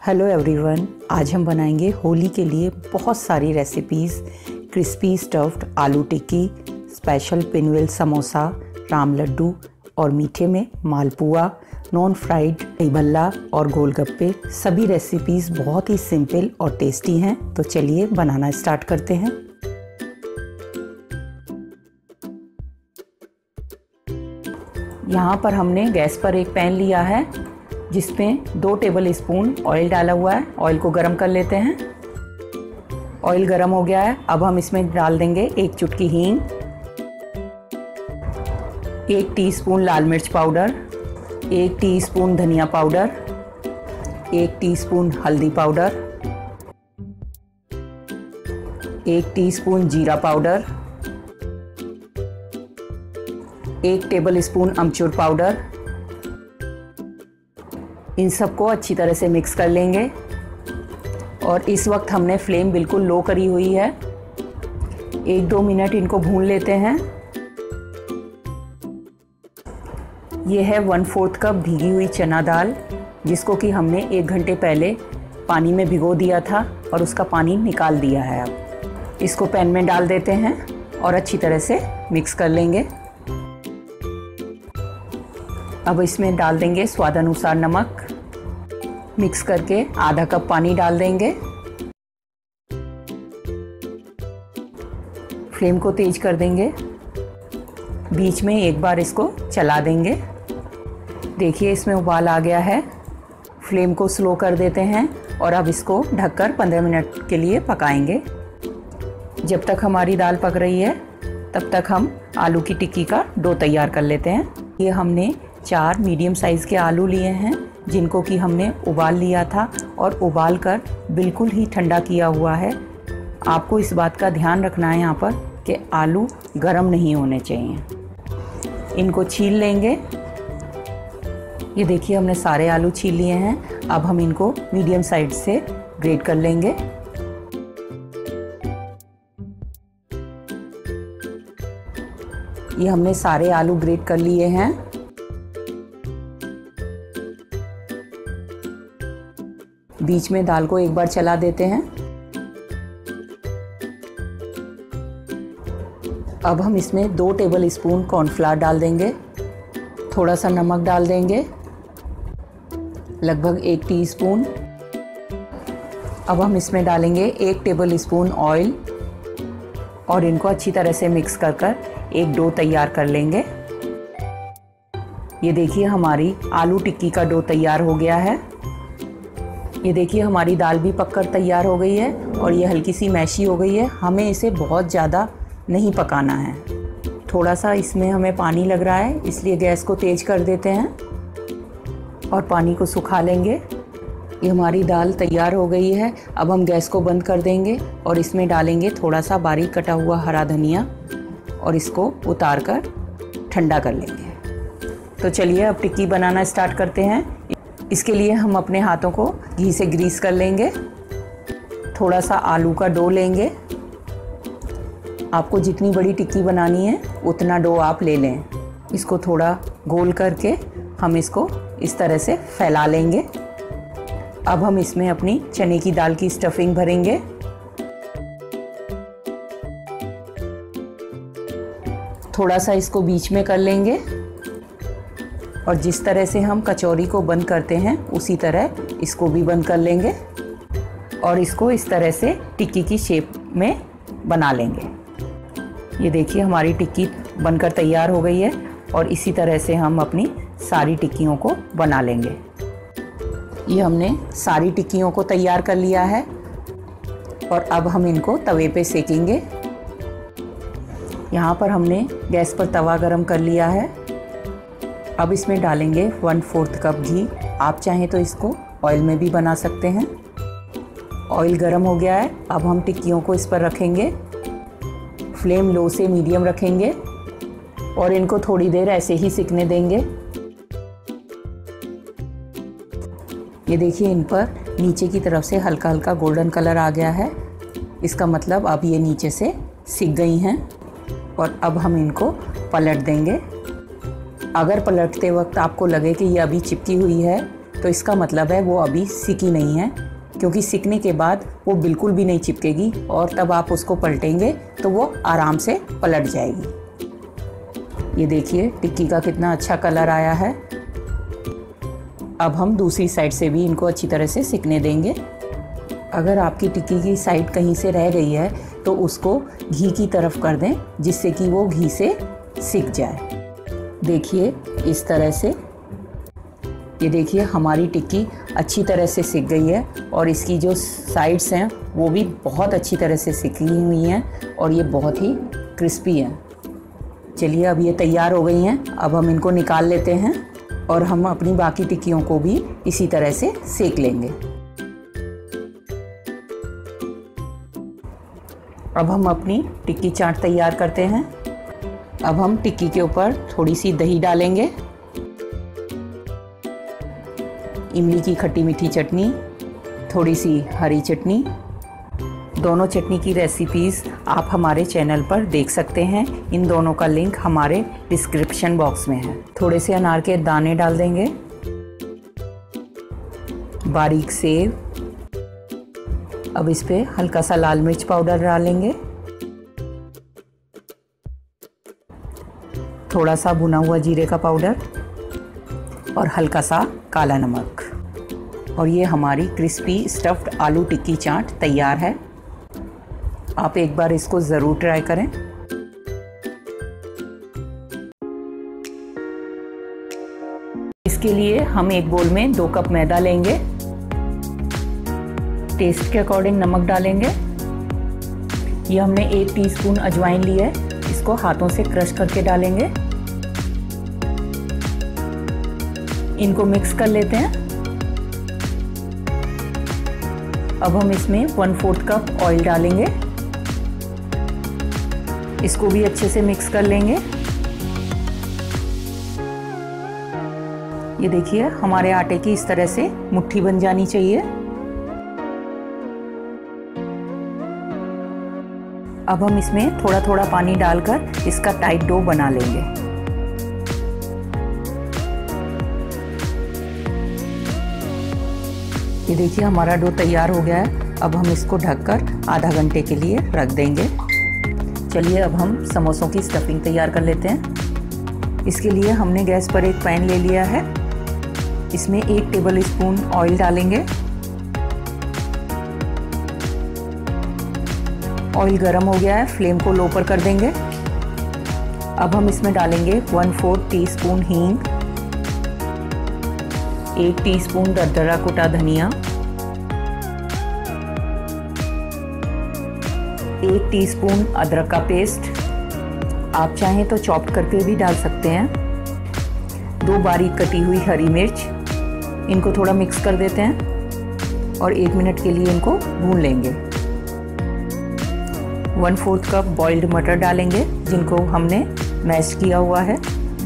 Hello everyone, आज हम बनाएंगे होली के लिए बहुत सारी recipes. Crispy stuffed aloo tikki, special pinwheel samosa, Ram laddu और मीठे में मालपुआ, नॉन फ्राइड दही भल्ला और गोलगप्पे। सभी रेसिपीज़ बहुत ही सिंपल और टेस्टी हैं। तो चलिए बनाना स्टार्ट करते हैं। यहाँ पर हमने गैस पर एक पैन लिया है जिसमें 2 टेबल स्पून ऑयल डाला हुआ है। ऑयल को गरम कर लेते हैं। ऑयल गरम हो गया है। अब हम इसमें डाल देंगे 1 चुटकी हींग, 1 टीस्पून लाल मिर्च पाउडर, 1 टीस्पून धनिया पाउडर, 1 टीस्पून हल्दी पाउडर, 1 टीस्पून जीरा पाउडर, 1 टेबल स्पून अमचूर पाउडर। इन सबको अच्छी तरह से मिक्स कर लेंगे और इस वक्त हमने फ्लेम बिल्कुल लो करी हुई है। 1-2 मिनट इनको भून लेते हैं। ये है 1/4 कप भीगी हुई चना दाल, जिसको कि हमने 1 घंटे पहले पानी में भिगो दिया था और उसका पानी निकाल दिया है। अब इसको पैन में डाल देते हैं और अच्छी तरह से मिक्स कर लेंगे। अब इसमें डाल देंगे स्वाद अनुसार नमक। मिक्स करके आधा कप पानी डाल देंगे। फ्लेम को तेज कर देंगे। बीच में एक बार इसको चला देंगे। देखिए इसमें उबाल आ गया है। फ्लेम को स्लो कर देते हैं और अब इसको ढककर 15 मिनट के लिए पकाएंगे। जब तक हमारी दाल पक रही है तब तक हम आलू की टिक्की का डो तैयार कर लेते हैं। ये हमने 4 मीडियम साइज़ के आलू लिए हैं, जिनको कि हमने उबाल लिया था और उबाल कर बिल्कुल ही ठंडा किया हुआ है। आपको इस बात का ध्यान रखना है यहाँ पर कि आलू गर्म नहीं होने चाहिए। इनको छील लेंगे। ये देखिए हमने सारे आलू छील लिए हैं। अब हम इनको मीडियम साइज से ग्रेट कर लेंगे। ये हमने सारे आलू ग्रेट कर लिए हैं। बीच में दाल को एक बार चला देते हैं। अब हम इसमें 2 टेबल स्पून कॉर्नफ्लावर डाल देंगे। थोड़ा सा नमक डाल देंगे, लगभग 1 टीस्पून। अब हम इसमें डालेंगे 1 टेबल स्पून ऑयल और इनको अच्छी तरह से मिक्स कर एक डो तैयार कर लेंगे। ये देखिए हमारी आलू टिक्की का डो तैयार हो गया है। ये देखिए हमारी दाल भी पककर तैयार हो गई है और ये हल्की सी मैशी हो गई है। हमें इसे बहुत ज़्यादा नहीं पकाना है। थोड़ा सा इसमें हमें पानी लग रहा है, इसलिए गैस को तेज़ कर देते हैं और पानी को सुखा लेंगे। ये हमारी दाल तैयार हो गई है। अब हम गैस को बंद कर देंगे और इसमें डालेंगे थोड़ा सा बारीक कटा हुआ हरा धनिया और इसको उतार कर ठंडा कर लेंगे। तो चलिए अब टिक्की बनाना स्टार्ट करते हैं। इसके लिए हम अपने हाथों को घी से ग्रीस कर लेंगे। थोड़ा सा आलू का डो लेंगे। आपको जितनी बड़ी टिक्की बनानी है उतना डो आप ले लें। इसको थोड़ा गोल करके हम इसको इस तरह से फैला लेंगे। अब हम इसमें अपनी चने की दाल की स्टफिंग भरेंगे। थोड़ा सा इसको बीच में कर लेंगे और जिस तरह से हम कचौरी को बंद करते हैं उसी तरह इसको भी बंद कर लेंगे और इसको इस तरह से टिक्की की शेप में बना लेंगे। ये देखिए हमारी टिक्की बनकर तैयार हो गई है और इसी तरह से हम अपनी सारी टिक्कियों को बना लेंगे। ये हमने सारी टिक्कियों को तैयार कर लिया है और अब हम इनको तवे पे सेकेंगे। यहाँ पर हमने गैस पर तवा गरम कर लिया है। अब इसमें डालेंगे 1/4 कप घी। आप चाहें तो इसको ऑयल में भी बना सकते हैं। ऑयल गरम हो गया है। अब हम टिक्कियों को इस पर रखेंगे। फ्लेम लो से मीडियम रखेंगे और इनको थोड़ी देर ऐसे ही सिकने देंगे। ये देखिए इन पर नीचे की तरफ से हल्का हल्का गोल्डन कलर आ गया है। इसका मतलब अब ये नीचे से सिक गई हैं और अब हम इनको पलट देंगे। अगर पलटते वक्त आपको लगे कि ये अभी चिपकी हुई है तो इसका मतलब है वो अभी सिकी नहीं है, क्योंकि सिकने के बाद वो बिल्कुल भी नहीं चिपकेगी और तब आप उसको पलटेंगे तो वो आराम से पलट जाएगी। ये देखिए टिक्की का कितना अच्छा कलर आया है। अब हम दूसरी साइड से भी इनको अच्छी तरह से सिकने देंगे। अगर आपकी टिक्की की साइड कहीं से रह गई है तो उसको घी की तरफ कर दें, जिससे कि वो घी से सिक जाए। देखिए इस तरह से, ये देखिए हमारी टिक्की अच्छी तरह से सिक गई है और इसकी जो साइड्स हैं वो भी बहुत अच्छी तरह से सिकी हुई हैं और ये बहुत ही क्रिस्पी हैं। चलिए अब ये तैयार हो गई हैं। अब हम इनको निकाल लेते हैं और हम अपनी बाकी टिक्कियों को भी इसी तरह से सेक लेंगे। अब हम अपनी टिक्की चाट तैयार करते हैं। अब हम टिक्की के ऊपर थोड़ी सी दही डालेंगे, इमली की खट्टी मीठी चटनी, थोड़ी सी हरी चटनी। दोनों चटनी की रेसिपीज़ आप हमारे चैनल पर देख सकते हैं। इन दोनों का लिंक हमारे डिस्क्रिप्शन बॉक्स में है। थोड़े से अनार के दाने डाल देंगे, बारीक सेव। अब इस पे हल्का सा लाल मिर्च पाउडर डालेंगे, थोड़ा सा भुना हुआ जीरे का पाउडर और हल्का सा काला नमक। और ये हमारी क्रिस्पी स्टफ्ड आलू टिक्की चाट तैयार है। आप एक बार इसको ज़रूर ट्राई करें। इसके लिए हम एक बोल में 2 कप मैदा लेंगे, टेस्ट के अकॉर्डिंग नमक डालेंगे। ये हमने 1 टीस्पून अजवाइन ली है, इसको हाथों से क्रश करके डालेंगे। इनको मिक्स कर लेते हैं। अब हम इसमें 1/4 कप ऑयल डालेंगे, इसको भी अच्छे से मिक्स कर लेंगे। ये देखिए हमारे आटे की इस तरह से मुट्ठी बन जानी चाहिए। अब हम इसमें थोड़ा थोड़ा पानी डालकर इसका टाइट डो बना लेंगे। ये देखिए हमारा डो तैयार हो गया है। अब हम इसको ढककर आधा घंटे के लिए रख देंगे। चलिए अब हम समोसों की स्टफिंग तैयार कर लेते हैं। इसके लिए हमने गैस पर एक पैन ले लिया है, इसमें 1 टेबल स्पून ऑयल डालेंगे। ऑयल गर्म हो गया है, फ्लेम को लो पर कर देंगे। अब हम इसमें डालेंगे 1/4 टीस्पून हींग, 1 टीस्पून दरदरा कुटा धनिया, 1 टीस्पून अदरक का पेस्ट। आप चाहें तो चॉप करके भी डाल सकते हैं। 2 बारीक कटी हुई हरी मिर्च, इनको थोड़ा मिक्स कर देते हैं और 1 मिनट के लिए इनको भून लेंगे। 1/4 कप बॉइल्ड मटर डालेंगे, जिनको हमने मैश किया हुआ है।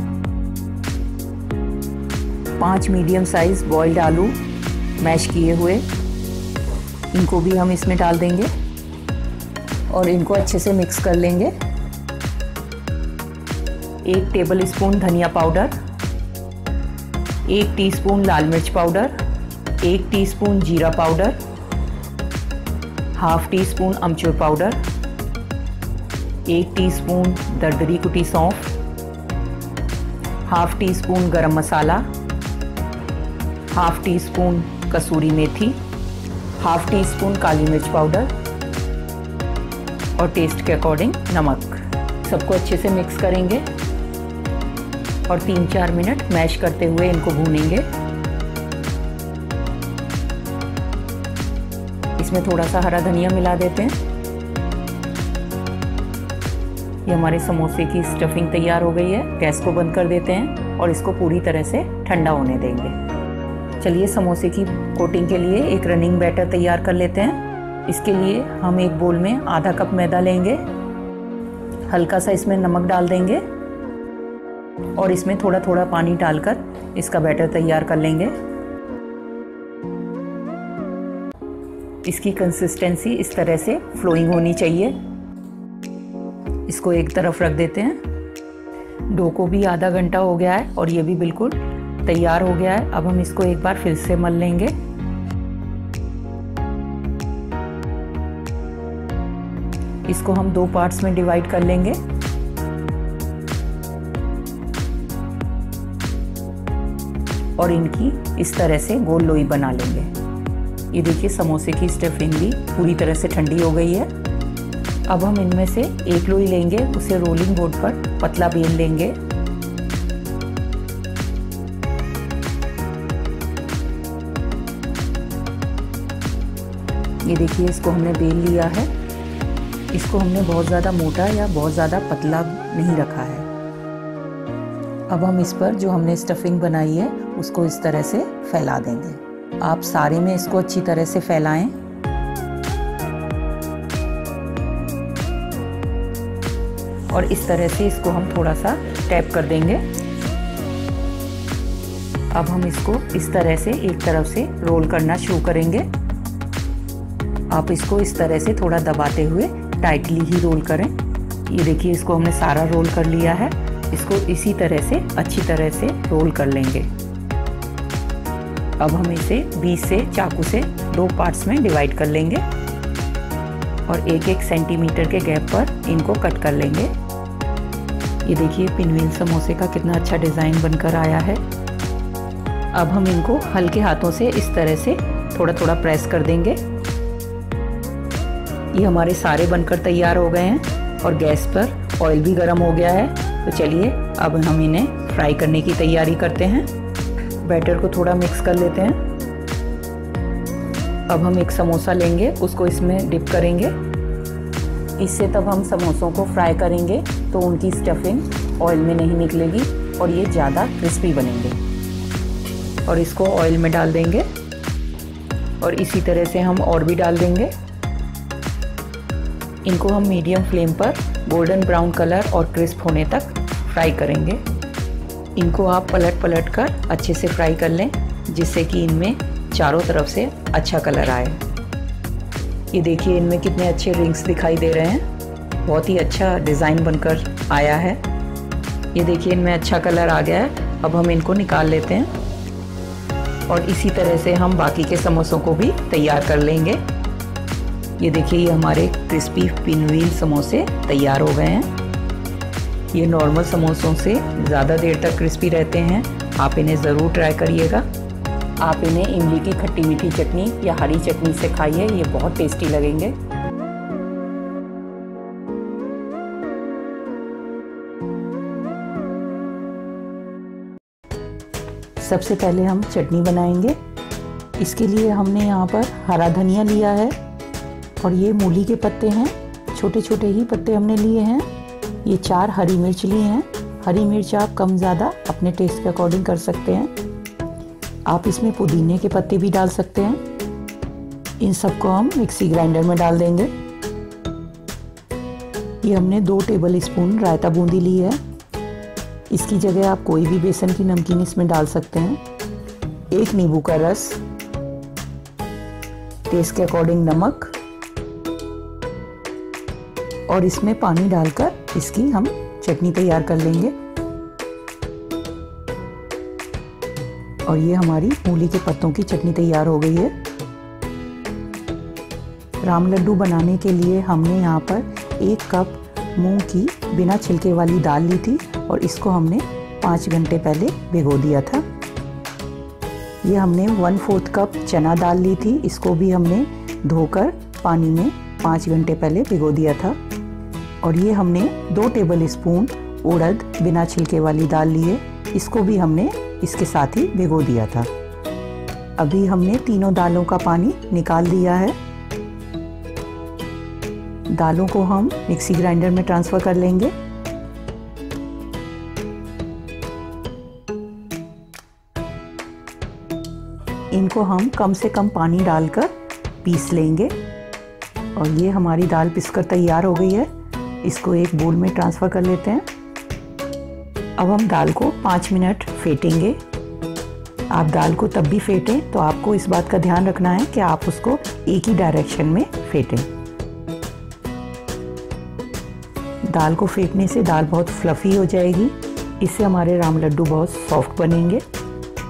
5 मीडियम साइज बॉइल्ड आलू मैश किए हुए, इनको भी हम इसमें डाल देंगे और इनको अच्छे से मिक्स कर लेंगे। 1 टेबल स्पून धनिया पाउडर, 1 टीस्पून लाल मिर्च पाउडर, 1 टीस्पून जीरा पाउडर, ½ टीस्पून अमचूर पाउडर, 1 टीस्पून दरदरी कुटी सौंफ, ½ टीस्पून गरम मसाला, ½ टीस्पून कसूरी मेथी, ½ टीस्पून काली मिर्च पाउडर और टेस्ट के अकॉर्डिंग नमक। सबको अच्छे से मिक्स करेंगे और 3-4 मिनट मैश करते हुए इनको भूनेंगे। इसमें थोड़ा सा हरा धनिया मिला देते हैं। ये हमारे समोसे की स्टफिंग तैयार हो गई है। गैस को बंद कर देते हैं और इसको पूरी तरह से ठंडा होने देंगे। चलिए समोसे की कोटिंग के लिए एक रनिंग बैटर तैयार कर लेते हैं। इसके लिए हम एक बोल में ½ कप मैदा लेंगे, हल्का सा इसमें नमक डाल देंगे और इसमें थोड़ा थोड़ा पानी डालकर इसका बैटर तैयार कर लेंगे। इसकी कंसिस्टेंसी इस तरह से फ्लोइंग होनी चाहिए। इसको एक तरफ रख देते हैं। डो को भी आधा घंटा हो गया है और ये भी बिल्कुल तैयार हो गया है। अब हम इसको एक बार फिर से मल लेंगे। इसको हम 2 पार्ट्स में डिवाइड कर लेंगे। और इनकी इस तरह से गोल लोई बना लेंगे। ये देखिए समोसे की स्टफिंग भी पूरी तरह से ठंडी हो गई है। अब हम इनमें से एक लोई लेंगे, उसे रोलिंग बोर्ड पर पतला बेल लेंगे। ये देखिए इसको हमने बेल लिया है। इसको हमने बहुत ज़्यादा मोटा या बहुत ज़्यादा पतला नहीं रखा है। अब हम इस पर जो हमने स्टफिंग बनाई है उसको इस तरह से फैला देंगे। आप सारे में इसको अच्छी तरह से फैलाएं। और इस तरह से इसको हम थोड़ा सा टैप कर देंगे। अब हम इसको इस तरह से एक तरफ से रोल करना शुरू करेंगे। आप इसको इस तरह से थोड़ा दबाते हुए टाइटली ही रोल करें। ये देखिए इसको हमने सारा रोल कर लिया है। इसको इसी तरह से अच्छी तरह से रोल कर लेंगे। अब हम इसे बीच से चाकू से 2 पार्ट्स में डिवाइड कर लेंगे और 1-1 सेंटीमीटर के गैप पर इनको कट कर लेंगे। ये देखिए पिनव्हील समोसे का कितना अच्छा डिज़ाइन बनकर आया है। अब हम इनको हल्के हाथों से इस तरह से थोड़ा थोड़ा प्रेस कर देंगे। ये हमारे सारे बनकर तैयार हो गए हैं और गैस पर ऑयल भी गर्म हो गया है। तो चलिए अब हम इन्हें फ्राई करने की तैयारी करते हैं। बैटर को थोड़ा मिक्स कर लेते हैं। अब हम एक समोसा लेंगे, उसको इसमें डिप करेंगे। इससे तब हम समोसों को फ्राई करेंगे तो उनकी स्टफिंग ऑयल में नहीं निकलेगी और ये ज़्यादा क्रिस्पी बनेंगे। और इसको ऑयल में डाल देंगे और इसी तरह से हम और भी डाल देंगे। इनको हम मीडियम फ्लेम पर गोल्डन ब्राउन कलर और क्रिस्प होने तक फ्राई करेंगे। इनको आप पलट पलट कर अच्छे से फ्राई कर लें जिससे कि इनमें चारों तरफ से अच्छा कलर आए। ये देखिए इनमें कितने अच्छे रिंग्स दिखाई दे रहे हैं। बहुत ही अच्छा डिज़ाइन बनकर आया है। ये देखिए इनमें अच्छा कलर आ गया है। अब हम इनको निकाल लेते हैं और इसी तरह से हम बाकी के समोसों को भी तैयार कर लेंगे। ये देखिए ये हमारे क्रिस्पी पिनव्हील समोसे तैयार हो गए हैं। ये नॉर्मल समोसों से ज़्यादा देर तक क्रिस्पी रहते हैं। आप इन्हें ज़रूर ट्राई करिएगा। आप इन्हें इमली की खट्टी मीठी चटनी या हरी चटनी से खाइए, ये बहुत टेस्टी लगेंगे। सबसे पहले हम चटनी बनाएंगे। इसके लिए हमने यहाँ पर हरा धनिया लिया है और ये मूली के पत्ते हैं। छोटे छोटे ही पत्ते हमने लिए हैं। ये 4 हरी मिर्च ली हैं। हरी मिर्च आप कम ज़्यादा अपने टेस्ट के अकॉर्डिंग कर सकते हैं। आप इसमें पुदीने के पत्ते भी डाल सकते हैं। इन सबको हम मिक्सी ग्राइंडर में डाल देंगे। ये हमने 2 टेबल स्पून रायता बूंदी ली है। इसकी जगह आप कोई भी बेसन की नमकीन इसमें डाल सकते हैं। 1 नींबू का रस, टेस्ट के अकॉर्डिंग नमक और इसमें पानी डालकर इसकी हम चटनी तैयार कर लेंगे। और ये हमारी मूली के पत्तों की चटनी तैयार हो गई है। राम लड्डू बनाने के लिए हमने यहाँ पर 1 कप मूंग की बिना छिलके वाली दाल ली थी और इसको हमने 5 घंटे पहले भिगो दिया था। ये हमने 1/4 कप चना दाल ली थी। इसको भी हमने धोकर पानी में 5 घंटे पहले भिगो दिया था। और ये हमने 2 टेबल स्पून उड़द बिना छिलके वाली दाल ली है। इसको भी हमने इसके साथ ही भिगो दिया था। अभी हमने तीनों दालों का पानी निकाल दिया है। दालों को हम मिक्सी ग्राइंडर में ट्रांसफ़र कर लेंगे। इनको हम कम से कम पानी डालकर पीस लेंगे। और ये हमारी दाल पिसकर तैयार हो गई है। इसको एक बोल में ट्रांसफ़र कर लेते हैं। अब हम दाल को 5 मिनट फेंटेंगे। आप दाल को तब भी फेंटें तो आपको इस बात का ध्यान रखना है कि आप उसको एक ही डायरेक्शन में फेंटें। दाल को फेंटने से दाल बहुत फ्लफ़ी हो जाएगी। इससे हमारे राम लड्डू बहुत सॉफ्ट बनेंगे।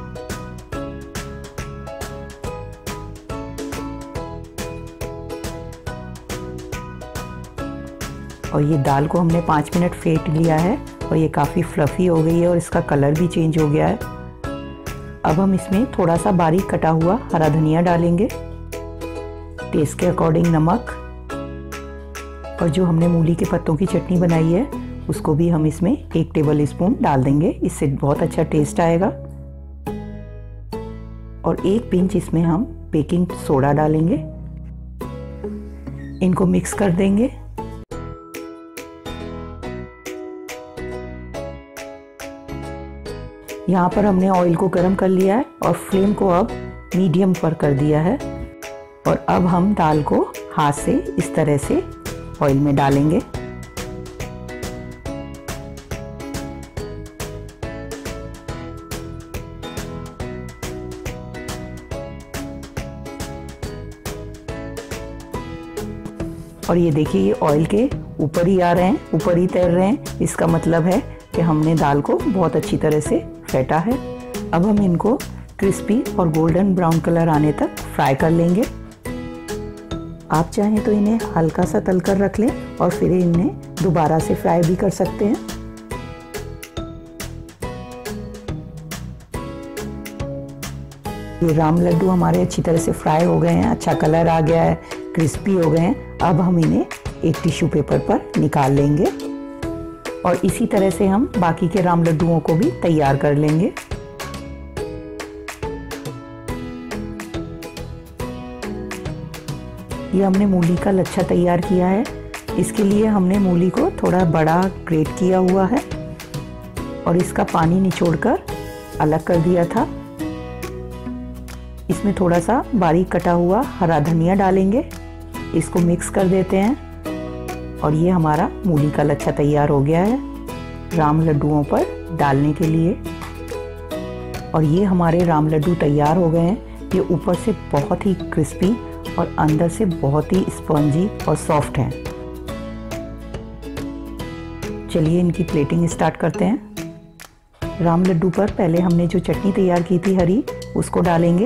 और ये दाल को हमने 5 मिनट फेंट लिया है और ये काफ़ी फ्लफ़ी हो गई है और इसका कलर भी चेंज हो गया है। अब हम इसमें थोड़ा सा बारीक कटा हुआ हरा धनिया डालेंगे, टेस्ट के अकॉर्डिंग नमक, और जो हमने मूली के पत्तों की चटनी बनाई है उसको भी हम इसमें 1 टेबल स्पून डाल देंगे, इससे बहुत अच्छा टेस्ट आएगा। और 1 पिंच इसमें हम बेकिंग सोडा डालेंगे, इनको मिक्स कर देंगे। यहाँ पर हमने ऑयल को गर्म कर लिया है और फ्लेम को अब मीडियम पर कर दिया है। और अब हम दाल को हाथ से इस तरह से ऑयल में डालेंगे। और ये देखिए ये ऑयल के ऊपर ही आ रहे हैं, ऊपर ही तैर रहे हैं, इसका मतलब है कि हमने दाल को बहुत अच्छी तरह से फेंटा है। अब हम इनको क्रिस्पी और गोल्डन ब्राउन कलर आने तक फ्राई कर लेंगे। आप चाहें तो इन्हें हल्का सा तल कर रख लें और फिर इन्हें दोबारा से फ्राई भी कर सकते हैं। ये राम लड्डू हमारे अच्छी तरह से फ्राई हो गए हैं, अच्छा कलर आ गया है, क्रिस्पी हो गए हैं। अब हम इन्हें एक टिश्यू पेपर पर निकाल लेंगे और इसी तरह से हम बाकी के राम लड्डुओं को भी तैयार कर लेंगे। ये हमने मूली का लच्छा तैयार किया है। इसके लिए हमने मूली को थोड़ा बड़ा ग्रेट किया हुआ है और इसका पानी निचोड़कर अलग कर दिया था। इसमें थोड़ा सा बारीक कटा हुआ हरा धनिया डालेंगे, इसको मिक्स कर देते हैं और ये हमारा मूली का लच्छा तैयार हो गया है राम लड्डुओं पर डालने के लिए। और ये हमारे राम लड्डू तैयार हो गए हैं। ये ऊपर से बहुत ही क्रिस्पी और अंदर से बहुत ही स्पंजी और सॉफ्ट हैं। चलिए इनकी प्लेटिंग स्टार्ट करते हैं। राम लड्डू पर पहले हमने जो चटनी तैयार की थी हरी, उसको डालेंगे।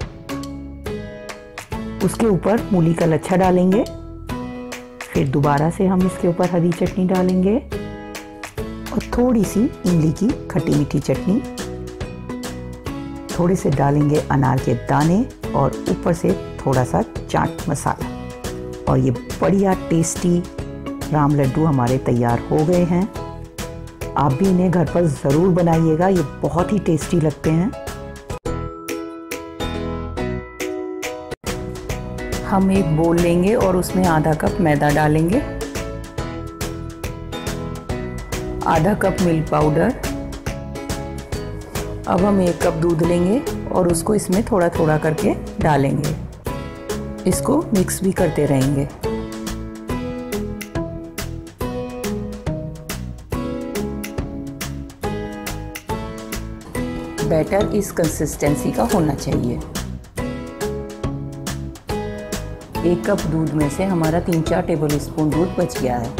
उसके ऊपर मूली का लच्छा डालेंगे, फिर दोबारा से हम इसके ऊपर हरी चटनी डालेंगे और थोड़ी सी इमली की खट्टी मीठी चटनी, थोड़े से डालेंगे अनार के दाने और ऊपर से थोड़ा सा चाट मसाला। और ये बढ़िया टेस्टी राम लड्डू हमारे तैयार हो गए हैं। आप भी इन्हें घर पर ज़रूर बनाइएगा, ये बहुत ही टेस्टी लगते हैं। हम एक बोल लेंगे और उसमें आधा कप मैदा डालेंगे, आधा कप मिल्क पाउडर। अब हम 1 कप दूध लेंगे और उसको इसमें थोड़ा थोड़ा करके डालेंगे, इसको मिक्स भी करते रहेंगे। बैटर इस कंसिस्टेंसी का होना चाहिए। 1 कप दूध में से हमारा 3-4 टेबल स्पून दूध बच गया है।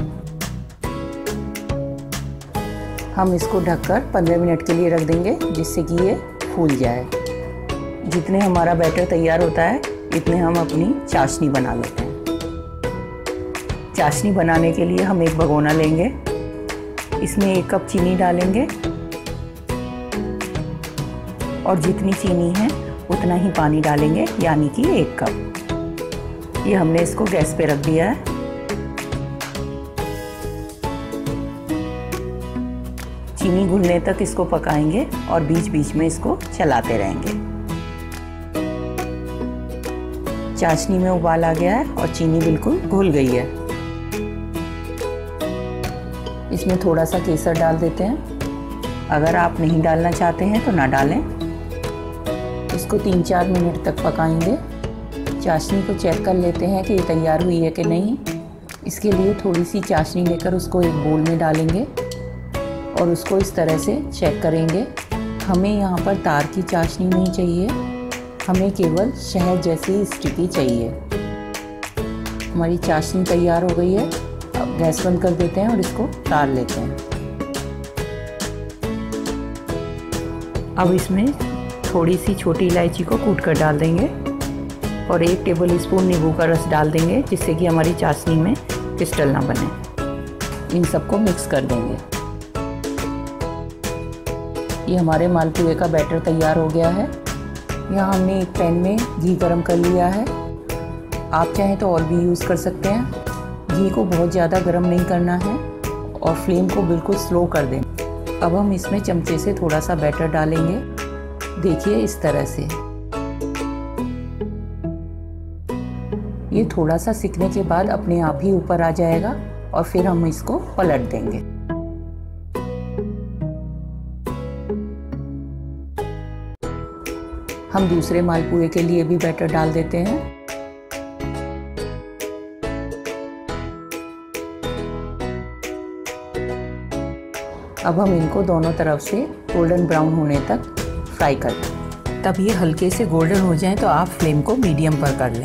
हम इसको ढककर 15 मिनट के लिए रख देंगे, जिससे कि ये फूल जाए। जितने हमारा बैटर तैयार होता है इतने हम अपनी चाशनी बना लेते हैं। चाशनी बनाने के लिए हम एक भगोना लेंगे, इसमें 1 कप चीनी डालेंगे और जितनी चीनी है उतना ही पानी डालेंगे, यानी कि 1 कप। ये हमने इसको गैस पे रख दिया है। चीनी घुलने तक इसको पकाएंगे और बीच बीच में इसको चलाते रहेंगे। चाशनी में उबाल आ गया है और चीनी बिल्कुल घुल गई है। इसमें थोड़ा सा केसर डाल देते हैं। अगर आप नहीं डालना चाहते हैं तो ना डालें। इसको 3-4 मिनट तक पकाएंगे। चाशनी को चेक कर लेते हैं कि ये तैयार हुई है कि नहीं। इसके लिए थोड़ी सी चाशनी लेकर उसको एक बोल में डालेंगे और उसको इस तरह से चेक करेंगे। हमें यहाँ पर तार की चाशनी नहीं चाहिए, हमें केवल शहद जैसी स्टिकी चाहिए। हमारी चाशनी तैयार हो गई है। अब गैस बंद कर देते हैं और इसको तार लेते हैं। अब इसमें थोड़ी सी छोटी इलायची को कूट कर डाल देंगे और 1 टेबल स्पून नींबू का रस डाल देंगे, जिससे कि हमारी चाशनी में क्रिस्टल ना बने। इन सबको मिक्स कर देंगे। ये हमारे मालपुए का बैटर तैयार हो गया है। यहाँ हमने एक पैन में घी गरम कर लिया है। आप चाहें तो और भी यूज़ कर सकते हैं। घी को बहुत ज़्यादा गरम नहीं करना है और फ्लेम को बिल्कुल स्लो कर दें। अब हम इसमें चमचे से थोड़ा सा बैटर डालेंगे। देखिए इस तरह से। ये थोड़ा सा सिकने के बाद अपने आप ही ऊपर आ जाएगा और फिर हम इसको पलट देंगे। हम दूसरे मालपुए के लिए भी बैटर डाल देते हैं। अब हम इनको दोनों तरफ से गोल्डन ब्राउन होने तक फ्राई कर लें। तब ये हल्के से गोल्डन हो जाएं तो आप फ्लेम को मीडियम पर कर लें।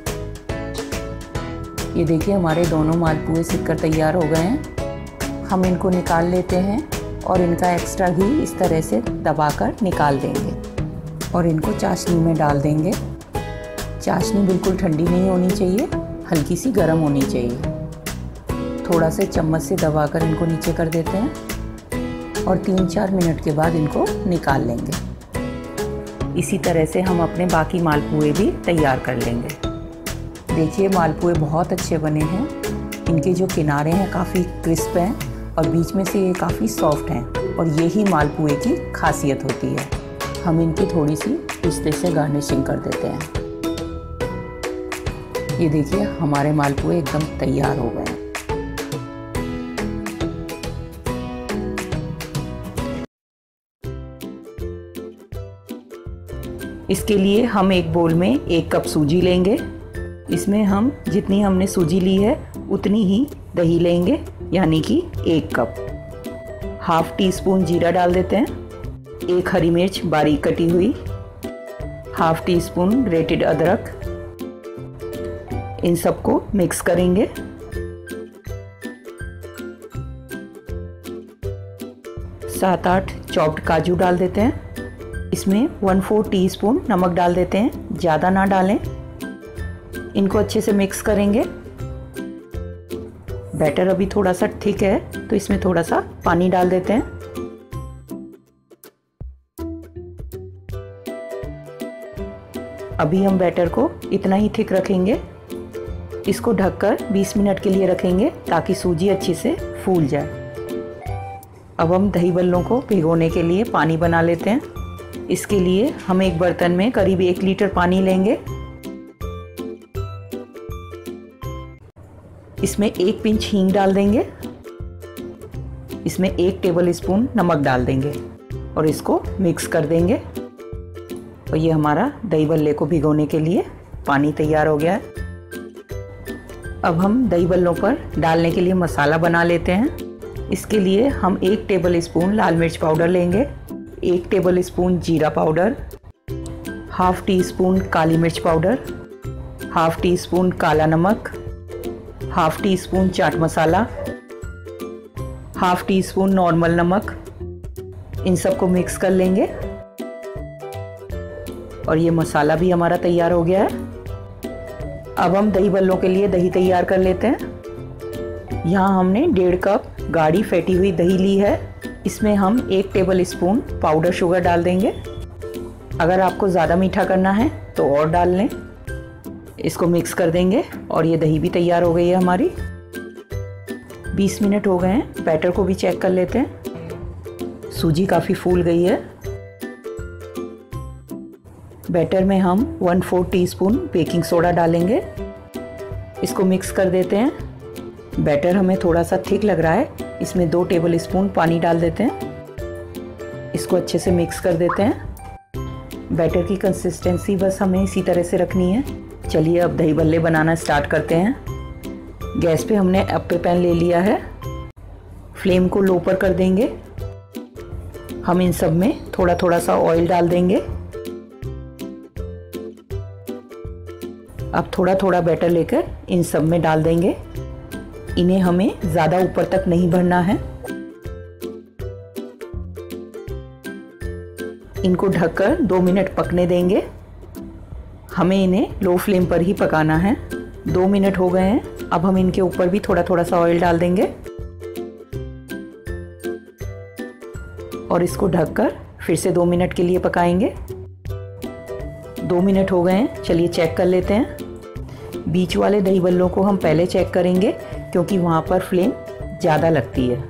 ये देखिए हमारे दोनों मालपुए सिककर तैयार हो गए हैं। हम इनको निकाल लेते हैं और इनका एक्स्ट्रा घी इस तरह से दबाकर निकाल देंगे और इनको चाशनी में डाल देंगे। चाशनी बिल्कुल ठंडी नहीं होनी चाहिए, हल्की सी गर्म होनी चाहिए। थोड़ा से चम्मच से दबाकर इनको नीचे कर देते हैं और 3-4 मिनट के बाद इनको निकाल लेंगे। इसी तरह से हम अपने बाकी मालपुए भी तैयार कर लेंगे। देखिए मालपुए बहुत अच्छे बने हैं। इनके जो किनारे हैं काफ़ी क्रिस्प हैं और बीच में से ये काफ़ी सॉफ्ट हैं और यही मालपुए की खासियत होती है। हम इनकी थोड़ी सी पिस्ते से गार्निशिंग कर देते हैं। ये देखिए हमारे मालपुए एकदम तैयार हो गए हैं। इसके लिए हम एक बोल में 1 कप सूजी लेंगे। इसमें हम जितनी हमने सूजी ली है उतनी ही दही लेंगे, यानी कि 1 कप। ½ टीस्पून जीरा डाल देते हैं। 1 हरी मिर्च बारीक कटी हुई। ½ टीस्पून ग्रेटेड अदरक। इन सबको मिक्स करेंगे। सात 8 चॉप्ड काजू डाल देते हैं। इसमें 1/4 टीस्पून नमक डाल देते हैं, ज़्यादा ना डालें। इनको अच्छे से मिक्स करेंगे। बैटर अभी थोड़ा सा थिक है तो इसमें थोड़ा सा पानी डाल देते हैं। अभी हम बैटर को इतना ही थिक रखेंगे। इसको ढककर 20 मिनट के लिए रखेंगे ताकि सूजी अच्छे से फूल जाए। अब हम दही बल्लों को भिगोने के लिए पानी बना लेते हैं। इसके लिए हम एक बर्तन में करीब 1 लीटर पानी लेंगे। इसमें 1 पिंच हींग डाल देंगे। इसमें 1 टेबल स्पून नमक डाल देंगे और इसको मिक्स कर देंगे। और ये हमारा दही बल्ले को भिगोने के लिए पानी तैयार हो गया है। अब हम दही बल्लों पर डालने के लिए मसाला बना लेते हैं। इसके लिए हम 1 टेबल स्पून लाल मिर्च पाउडर लेंगे, 1 टेबल स्पून जीरा पाउडर, ½ टीस्पून काली मिर्च पाउडर, ½ टीस्पून काला नमक, ½ teaspoon chaat masala, ½ teaspoon normal नमक। इन सबको मिक्स कर लेंगे और ये मसाला भी हमारा तैयार हो गया है। अब हम दही बल्लों के लिए दही तैयार कर लेते हैं। यहाँ हमने 1.5 कप गाढ़ी फेंटी हुई दही ली है। इसमें हम 1 टेबल स्पून पाउडर शुगर डाल देंगे। अगर आपको ज़्यादा मीठा करना है तो और डाल लें। इसको मिक्स कर देंगे और ये दही भी तैयार हो गई है हमारी। 20 मिनट हो गए हैं। बैटर को भी चेक कर लेते हैं। सूजी काफ़ी फूल गई है। बैटर में हम 1/4 टीस्पून बेकिंग सोडा डालेंगे। इसको मिक्स कर देते हैं। बैटर हमें थोड़ा सा थिक लग रहा है, इसमें 2 टेबल स्पून पानी डाल देते हैं। इसको अच्छे से मिक्स कर देते हैं। बैटर की कंसिस्टेंसी बस हमें इसी तरह से रखनी है। चलिए अब दही बल्ले बनाना स्टार्ट करते हैं। गैस पे हमने अप्पे पैन ले लिया है। फ्लेम को लो पर कर देंगे। हम इन सब में थोड़ा थोड़ा सा ऑयल डाल देंगे। अब थोड़ा थोड़ा बैटर लेकर इन सब में डाल देंगे। इन्हें हमें ज़्यादा ऊपर तक नहीं भरना है। इनको ढककर 2 मिनट पकने देंगे। हमें इन्हें लो फ्लेम पर ही पकाना है। 2 मिनट हो गए हैं। अब हम इनके ऊपर भी थोड़ा थोड़ा सा ऑयल डाल देंगे। और इसको ढककर फिर से 2 मिनट के लिए पकाएंगे। 2 मिनट हो गए हैं, चलिए चेक कर लेते हैं। बीच वाले दही बल्लों को हम पहले चेक करेंगे क्योंकि वहाँ पर फ्लेम ज़्यादा लगती है।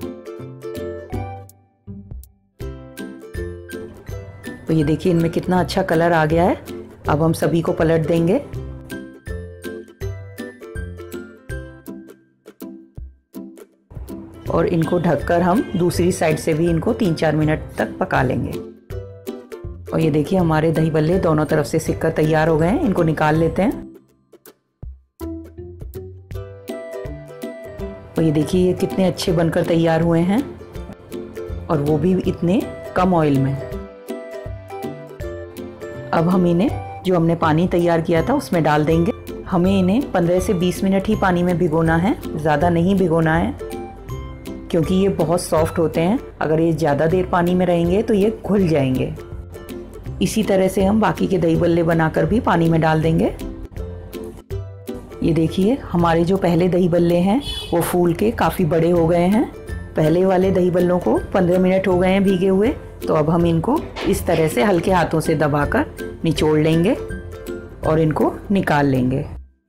तो ये देखिए इनमें कितना अच्छा कलर आ गया है। अब हम सभी को पलट देंगे। और इनको ढककर हम दूसरी साइड से भी इनको 3-4 मिनट तक पका लेंगे। और ये देखिए हमारे दही बल्ले दोनों तरफ से सिककर तैयार हो गए हैं। इनको निकाल लेते हैं। और ये देखिए ये कितने अच्छे बनकर तैयार हुए हैं और वो भी इतने कम ऑयल में। अब हम इन्हें जो हमने पानी तैयार किया था उसमें डाल देंगे। हमें इन्हें 15 से 20 मिनट ही पानी में भिगोना है, ज़्यादा नहीं भिगोना है क्योंकि ये बहुत सॉफ्ट होते हैं। अगर ये ज़्यादा देर पानी में रहेंगे तो ये घुल जाएंगे। इसी तरह से हम बाकी के दही बल्ले बनाकर भी पानी में डाल देंगे। ये देखिए हमारे जो पहले दही बल्ले हैं वो फूल के काफ़ी बड़े हो गए हैं। पहले वाले दही बल्लों को 15 मिनट हो गए हैं भीगे हुए। तो अब हम इनको इस तरह से हल्के हाथों से दबाकर निचोड़ लेंगे और इनको निकाल लेंगे।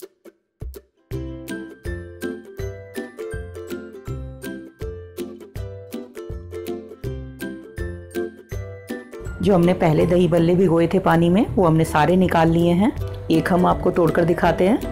जो हमने पहले दही बल्ले भिगोए थे पानी में वो हमने सारे निकाल लिए हैं। एक हम आपको तोड़कर दिखाते हैं।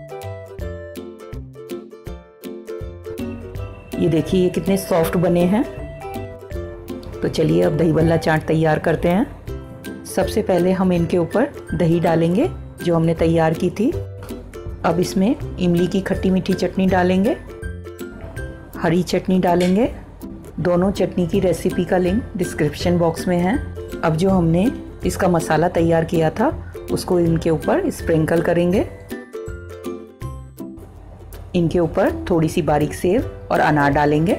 ये देखिए ये कितने सॉफ्ट बने हैं। तो चलिए अब दही बल्ला चाट तैयार करते हैं। सबसे पहले हम इनके ऊपर दही डालेंगे जो हमने तैयार की थी। अब इसमें इमली की खट्टी मीठी चटनी डालेंगे, हरी चटनी डालेंगे। दोनों चटनी की रेसिपी का लिंक डिस्क्रिप्शन बॉक्स में है। अब जो हमने इसका मसाला तैयार किया था उसको इनके ऊपर स्प्रिंकल करेंगे। इनके ऊपर थोड़ी सी बारीक सेव और अनार डालेंगे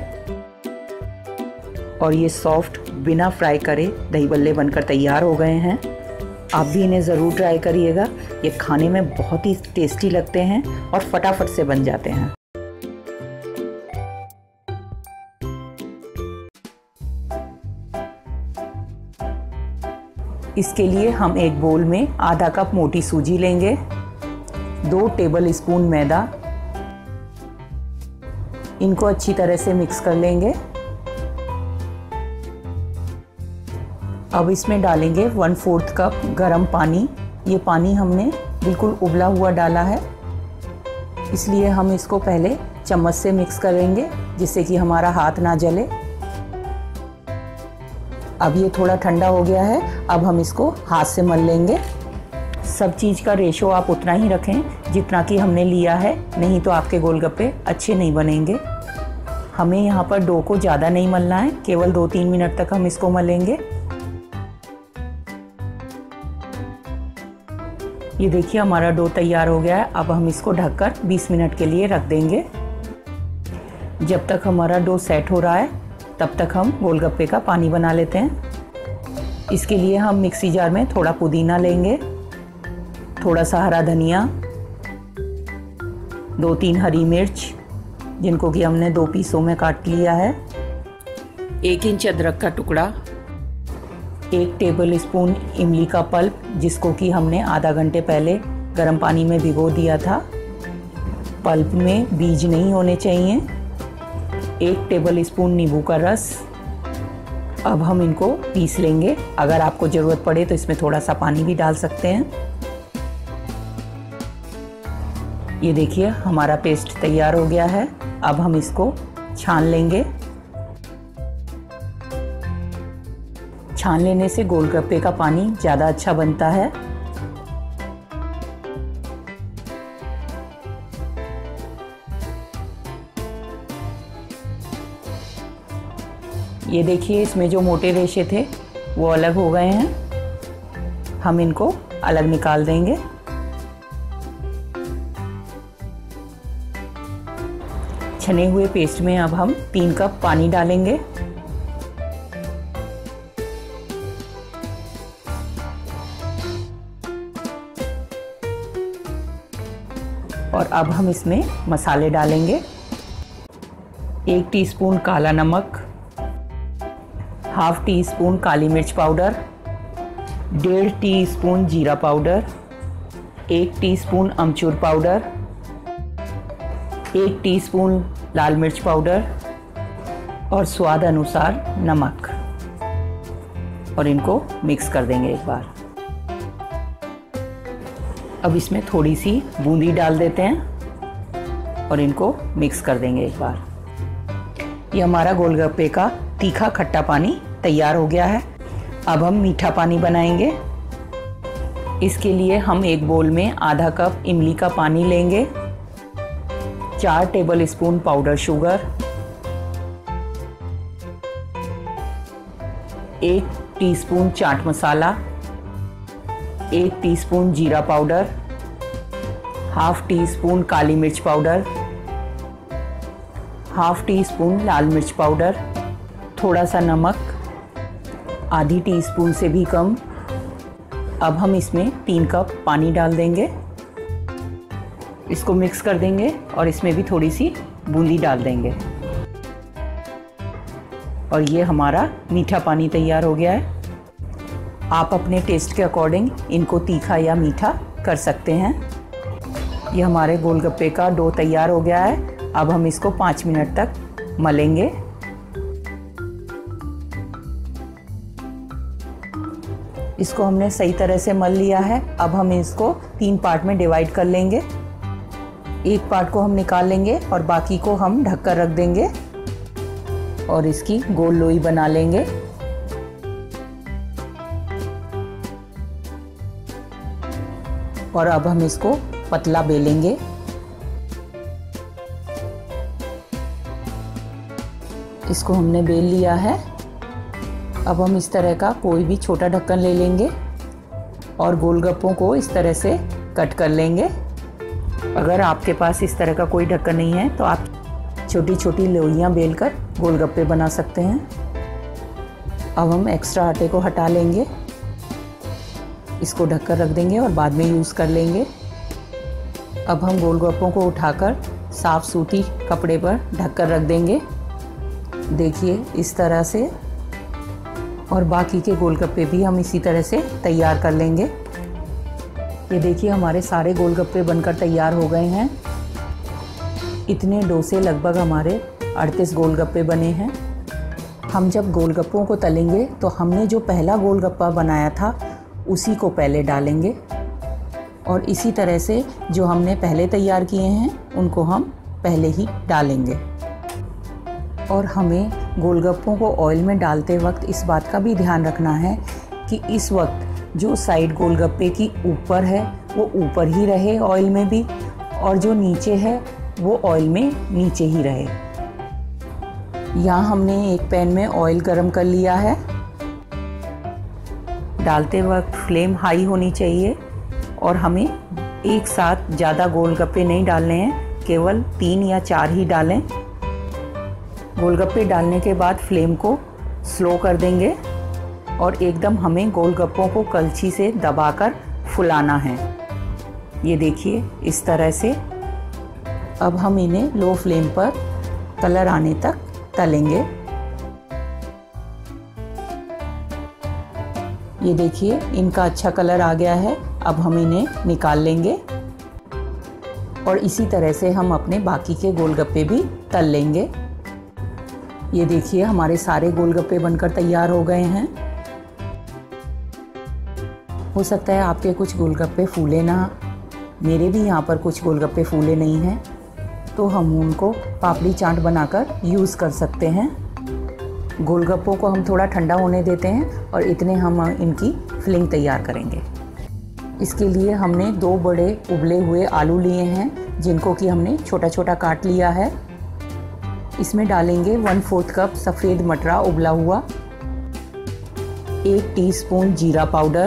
और ये सॉफ्ट बिना फ्राई करे दही बल्ले बनकर तैयार हो गए हैं। आप भी इन्हें ज़रूर ट्राई करिएगा। ये खाने में बहुत ही टेस्टी लगते हैं और फटाफट से बन जाते हैं। इसके लिए हम एक बोल में आधा कप मोटी सूजी लेंगे, 2 टेबल स्पून मैदा। इनको अच्छी तरह से मिक्स कर लेंगे। अब इसमें डालेंगे 1/4 कप गरम पानी। ये पानी हमने बिल्कुल उबला हुआ डाला है, इसलिए हम इसको पहले चम्मच से मिक्स करेंगे जिससे कि हमारा हाथ ना जले। अब ये थोड़ा ठंडा हो गया है। अब हम इसको हाथ से मल लेंगे। सब चीज़ का रेशो आप उतना ही रखें जितना कि हमने लिया है, नहीं तो आपके गोलगप्पे अच्छे नहीं बनेंगे। हमें यहाँ पर डो को ज़्यादा नहीं मलना है, केवल 2-3 मिनट तक हम इसको मलेंगे। ये देखिए हमारा डो तैयार हो गया है। अब हम इसको ढककर 20 मिनट के लिए रख देंगे। जब तक हमारा डो सेट हो रहा है तब तक हम गोलगप्पे का पानी बना लेते हैं। इसके लिए हम मिक्सी जार में थोड़ा पुदीना लेंगे, थोड़ा सा हरा धनिया, 2-3 हरी मिर्च जिनको कि हमने 2 पीसों में काट लिया है, 1 इंच अदरक का टुकड़ा, 1 टेबल स्पून इमली का पल्प जिसको कि हमने आधा घंटे पहले गर्म पानी में भिगो दिया था। पल्प में बीज नहीं होने चाहिए। 1 टेबल स्पून नींबू का रस। अब हम इनको पीस लेंगे। अगर आपको ज़रूरत पड़े तो इसमें थोड़ा सा पानी भी डाल सकते हैं। ये देखिए हमारा पेस्ट तैयार हो गया है। अब हम इसको छान लेंगे। छान लेने से गोलगप्पे का पानी ज़्यादा अच्छा बनता है। ये देखिए इसमें जो मोटे रेशे थे वो अलग हो गए हैं। हम इनको अलग निकाल देंगे। छने हुए पेस्ट में अब हम 3 कप पानी डालेंगे। और अब हम इसमें मसाले डालेंगे। 1 टीस्पून काला नमक, हाफ टी स्पून काली मिर्च पाउडर, 1.5 टीस्पून जीरा पाउडर, 1 टीस्पून अमचूर पाउडर, 1 टीस्पून लाल मिर्च पाउडर और स्वाद अनुसार नमक, और इनको मिक्स कर देंगे एक बार। अब इसमें थोड़ी सी बूंदी डाल देते हैं और इनको मिक्स कर देंगे एक बार। ये हमारा गोलगप्पे का तीखा खट्टा पानी तैयार हो गया है। अब हम मीठा पानी बनाएंगे। इसके लिए हम एक बोल में आधा कप इमली का पानी लेंगे, 4 tablespoon powder sugar, 1 teaspoon chaat masala, 1 teaspoon जीरा पाउडर, हाफ टी स्पून काली मिर्च पाउडर, हाफ टी स्पून लाल मिर्च पाउडर, थोड़ा सा नमक, आधी टीस्पून से भी कम। अब हम इसमें 3 कप पानी डाल देंगे, इसको मिक्स कर देंगे और इसमें भी थोड़ी सी बूंदी डाल देंगे और ये हमारा मीठा पानी तैयार हो गया है। आप अपने टेस्ट के अकॉर्डिंग इनको तीखा या मीठा कर सकते हैं। ये हमारे गोलगप्पे का डो तैयार हो गया है। अब हम इसको 5 मिनट तक मलेंगे। इसको हमने सही तरह से मल लिया है। अब हम इसको 3 पार्ट में डिवाइड कर लेंगे। एक पार्ट को हम निकाल लेंगे और बाकी को हम ढक कर रख देंगे और इसकी गोल लोई बना लेंगे। और अब हम इसको पतला बेलेंगे। इसको हमने बेल लिया है। अब हम इस तरह का कोई भी छोटा ढक्कन ले लेंगे और गोलगप्पों को इस तरह से कट कर लेंगे। अगर आपके पास इस तरह का कोई ढक्कन नहीं है तो आप छोटी छोटी लोइयां बेलकर गोलगप्पे बना सकते हैं। अब हम एक्स्ट्रा आटे को हटा लेंगे, इसको ढककर रख देंगे और बाद में यूज़ कर लेंगे। अब हम गोलगप्पों को उठाकर साफ़ सूती कपड़े पर ढककर रख देंगे, देखिए इस तरह से। और बाकी के गोलगप्पे भी हम इसी तरह से तैयार कर लेंगे। ये देखिए हमारे सारे गोलगप्पे बनकर तैयार हो गए हैं। इतने डो से लगभग हमारे 38 गोलगप्पे बने हैं। हम जब गोलगप्पों को तलेंगे तो हमने जो पहला गोलगप्पा बनाया था उसी को पहले डालेंगे और इसी तरह से जो हमने पहले तैयार किए हैं उनको हम पहले ही डालेंगे। और हमें गोलगप्पों को ऑयल में डालते वक्त इस बात का भी ध्यान रखना है कि इस वक्त जो साइड गोलगप्पे की ऊपर है वो ऊपर ही रहे ऑयल में भी, और जो नीचे है वो ऑयल में नीचे ही रहे। यहाँ हमने एक पैन में ऑयल गरम कर लिया है। डालते वक्त फ्लेम हाई होनी चाहिए और हमें एक साथ ज़्यादा गोलगप्पे नहीं डालने हैं, केवल 3 या 4 ही डालें। गोलगप्पे डालने के बाद फ्लेम को स्लो कर देंगे और एकदम हमें गोलगप्पों को कलछी से दबाकर फुलाना है। ये देखिए इस तरह से। अब हम इन्हें लो फ्लेम पर कलर आने तक तलेंगे। ये देखिए इनका अच्छा कलर आ गया है। अब हम इन्हें निकाल लेंगे और इसी तरह से हम अपने बाकी के गोलगप्पे भी तल लेंगे। ये देखिए हमारे सारे गोलगप्पे बनकर तैयार हो गए हैं। हो सकता है आपके कुछ गोलगप्पे फूले ना, मेरे भी यहाँ पर कुछ गोलगप्पे फूले नहीं हैं, तो हम उनको पापड़ी चाट बनाकर यूज़ कर सकते हैं। गोलगप्पों को हम थोड़ा ठंडा होने देते हैं और इतने हम इनकी फिलिंग तैयार करेंगे। इसके लिए हमने 2 बड़े उबले हुए आलू लिए हैं जिनको कि हमने छोटा छोटा काट लिया है। इसमें डालेंगे 1/4 कप सफ़ेद मटरा उबला हुआ, 1 टीस्पून जीरा पाउडर,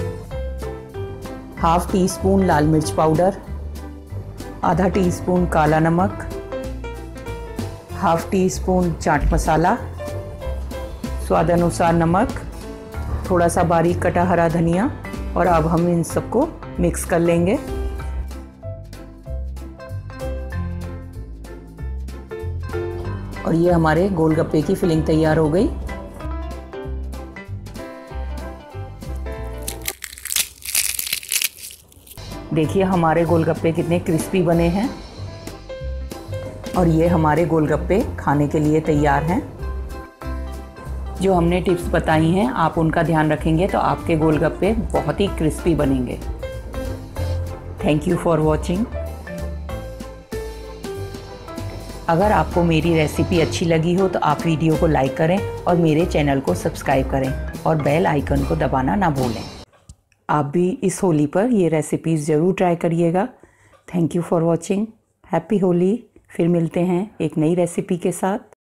हाफ टी स्पून लाल मिर्च पाउडर, आधा टीस्पून काला नमक, half teaspoon chaat masala, स्वाद अनुसार नमक, थोड़ा सा बारीक कटा हरा धनिया। और अब हम इन सबको मिक्स कर लेंगे। और ये हमारे गोलगप्पे की फिलिंग तैयार हो गई। देखिए हमारे गोलगप्पे कितने क्रिस्पी बने हैं और ये हमारे गोलगप्पे खाने के लिए तैयार हैं। जो हमने टिप्स बताई हैं आप उनका ध्यान रखेंगे तो आपके गोलगप्पे बहुत ही क्रिस्पी बनेंगे। Thank you for watching. अगर आपको मेरी रेसिपी अच्छी लगी हो तो आप वीडियो को लाइक करें और मेरे चैनल को सब्सक्राइब करें और बेल आइकन को दबाना ना भूलें। आप भी इस होली पर ये रेसिपीज़ ज़रूर ट्राई करिएगा। Thank you for watching. Happy Holi. फिर मिलते हैं एक नई रेसिपी के साथ।